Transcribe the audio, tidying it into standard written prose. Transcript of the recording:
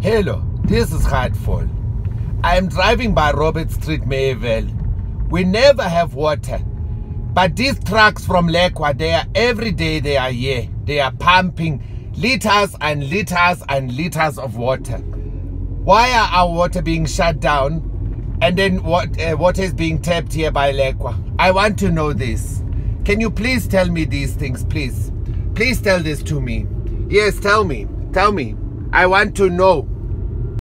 Hello, this is Gatvol. I am driving by Robert Street, Meyerville. We never have water. But these trucks from Lekwa, they are every day they are here. They are pumping liters and liters and liters of water. Why are our water being shut down? And then water is being tapped here by Lekwa? I want to know this. Can you please tell me these things, please? Please tell this to me. Yes, tell me. Tell me. I want to know.